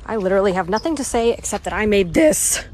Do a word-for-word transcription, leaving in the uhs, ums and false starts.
I literally have nothing to say except that I made this.